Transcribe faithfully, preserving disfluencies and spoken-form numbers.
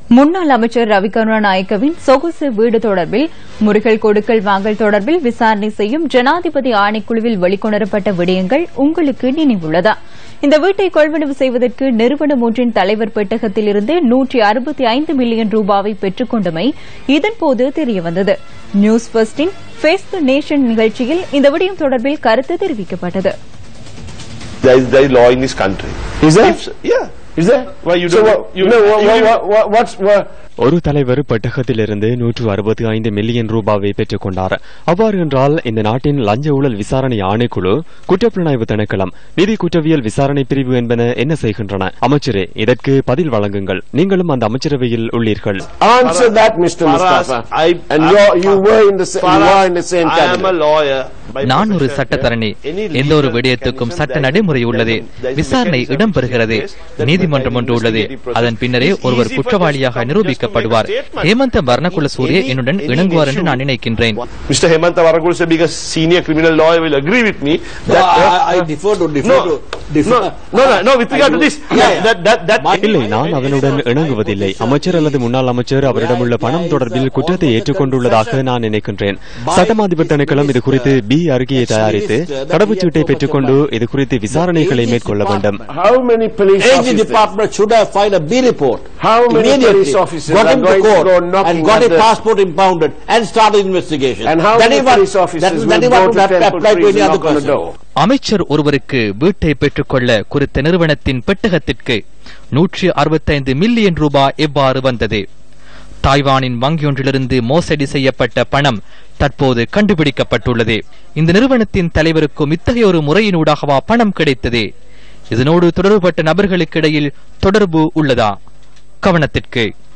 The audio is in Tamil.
முன்னாள் அமைச்சர் ரவி கருணாநாயக்கவின் சொகுசு வீடு தொடர்பில் முறைகள் கொடுக்கல் வாங்கல் தொடர்பில் விசாரணை செய்யும் ஜனாதிபதி ஆணைக்குழுவில் வெளிக்கொணரப்பட்ட விடயங்கள் உங்களுக்கு நினைவுள்ளதா? இந்த வீட்டை கொள்வனவு செய்வதற்கு நிறுவனம் ஒன்றின் தலைவர் பெட்டகத்திலிருந்து நூற்றி அறுபத்தி ஐந்து மில்லியன் ரூபாவை பெற்றுக் கொண்டமை இதன்போது தெரியவந்தது. நியூஸ் ஃபர்ஸ்டின் ஃபேஸ் தி நேஷன் நிகழ்ச்சியில் இந்த விடயம் தொடர்பில் கருத்து தெரிவிக்கப்பட்டது. There is, there is law in this country. Is there? If, yeah. Is there? Why you don't? So, what, you know what, what, what, what, what's what? ஒரு தலைவர் பெட்டகத்திலிருந்து நூற்று அறுபத்தி ஐந்து மில்லியன் ரூபாவை பெற்றுக் கொண்டார். அவ்வாறு என்றால் இந்த நாட்டின் லஞ்ச ஊழல் விசாரணை ஆணைக்குழு, குற்றப்புலனாய்வு திணைக்களம், நிதி குற்றவியல் விசாரணை பிரிவு என்பன என்ன செய்கின்றன? அமைச்சரே, இதற்கு பதில் வழங்குங்கள். நீங்களும் அந்த அமைச்சரவையில் உள்ளீர்கள். Answer that, Mister Mustafa. And you were in the you are in the same cabinet. I am a lawyer. நான் ஒரு சட்டத்தரணி. எந்த ஒரு விடயத்துக்கும் சட்ட நடைமுறை உள்ளது. விசாரணை இடம்பெறுகிறது. நீதிமன்றம் ஒன்று உள்ளது. அதன் பின்னரே ஒருவர் குற்றவாளியாக நிரூபிக்கப்படுவார். ஹேமந்த வர்ணகுல சூரிய என்னுடன் இணங்குவார் என்று நான் நினைக்கின்றேன். Mister Hemantha Varnakula Surya, because senior criminal lawyer, will agree with me that no, I, I defer to defer no, to defer. No, no, no, no, with regard to this, that that that இல்லை, நான் அவனுடன் இணங்குவதில்லை. அமைச்சர் அல்லது முன்னாள் அமைச்சர் அவரிடமுள்ள பணம் தொடர்பில் குற்றத்தை ஏற்றுக்கொண்டுள்ளதாக நான் நினைக்கின்றேன். சட்டமாதிபர் திணைக்களம் இது குறித்து பி அறிக்கையை தயாரித்து கடவுச்சீட்டை பெற்றுக்கொண்டு இது குறித்து விசாரணைகளை மேற்கொள்ள வேண்டும். How many police officers department should have filed a B report? How many police officers got him to court and got a the... passport impounded and started investigation? And how many police officers will go to temple prison knock on the door? அமைச்சர் ஒருவருக்கு வீட்டை பெற்றுக்கொள்ள குறித்த நிறுவனத்தின் பெட்டகத்திற்கு நூற்றி அறுபத்தைந்து மில்லியன் ரூபாய் எவ்வாறு வந்தது? தாய்வானின் வங்கியொன்றிலிருந்து மோசடி செய்யப்பட்ட பணம் தற்போது கண்டுபிடிக்கப்பட்டுள்ளது. இந்த நிறுவனத்தின் தலைவருக்கும் இத்தகைய ஒரு முறையினூடாகவா பணம் கிடைத்தது? இதனோடு தொடர்புபட்ட நபர்களுக்கிடையில் தொடர்பு உள்ளதா? கவனத்திற்கு